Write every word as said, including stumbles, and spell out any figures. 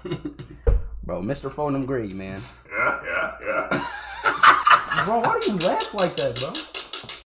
Bro, Mister Fonum Green, man. Yeah, yeah, yeah. Bro, why do you laugh like that, bro?